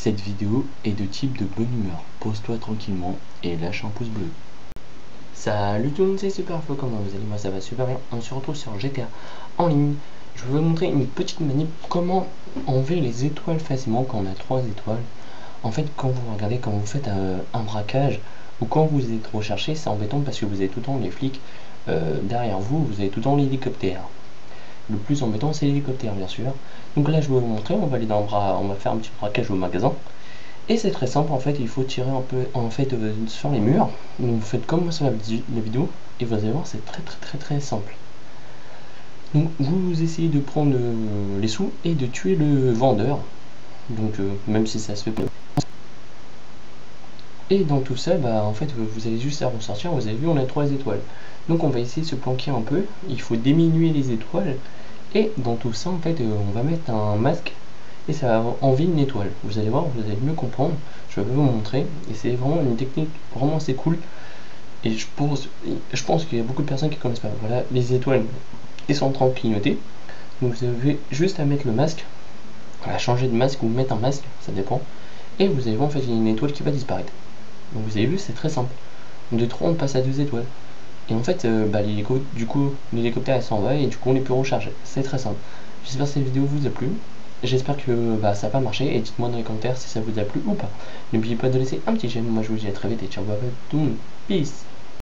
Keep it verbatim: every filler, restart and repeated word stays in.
Cette vidéo est de type de bonne humeur. Pose-toi tranquillement et lâche un pouce bleu. Salut tout le monde, c'est Superflo, comment vous allez? Moi ça va super bien. On se retrouve sur G T A en ligne. Je vais vous montrer une petite manip, comment enlever les étoiles facilement quand on a trois étoiles. En fait, quand vous regardez, quand vous faites un, un braquage ou quand vous êtes recherché, c'est embêtant parce que vous avez tout le temps les flics euh, derrière vous, vous avez tout le temps l'hélicoptère. Le plus embêtant c'est l'hélicoptère bien sûr. Donc là je vais vous montrer, on va aller dans le bras, on va faire un petit braquage au magasin. Et c'est très simple en fait, il faut tirer un peu en fait euh, sur les murs. Donc vous faites comme moi sur la, la vidéo et vous allez voir c'est très très très très simple. Donc vous essayez de prendre euh, les sous et de tuer le vendeur. Donc euh, même si ça se fait pas. Et dans tout ça, bah en fait vous allez juste à ressortir, vous avez vu on a trois étoiles. Donc on va essayer de se planquer un peu, il faut diminuer les étoiles. Et dans tout ça en fait euh, on va mettre un masque et ça va enlever une étoile. Vous allez voir, vous allez mieux comprendre, je vais vous montrer. Et c'est vraiment une technique vraiment assez cool. Et je pense, je pense qu'il y a beaucoup de personnes qui connaissent pas. Voilà, les étoiles elles sont en train de clignoter. Donc vous avez juste à mettre le masque, à changer de masque ou mettre un masque, ça dépend. Et vous allez voir en fait il y a une étoile qui va disparaître. Donc vous avez vu, c'est très simple. De trois on passe à deux étoiles. Et en fait, euh, bah, l'hélico, du coup, l'hélicoptère s'en va et du coup on les peut recharger. C'est très simple. J'espère que cette vidéo vous a plu. J'espère que bah, ça n'a pas marché et dites-moi dans les commentaires si ça vous a plu ou pas. N'oubliez pas de laisser un petit j'aime. Moi je vous dis à très vite et ciao, bye bye tout le monde. Peace.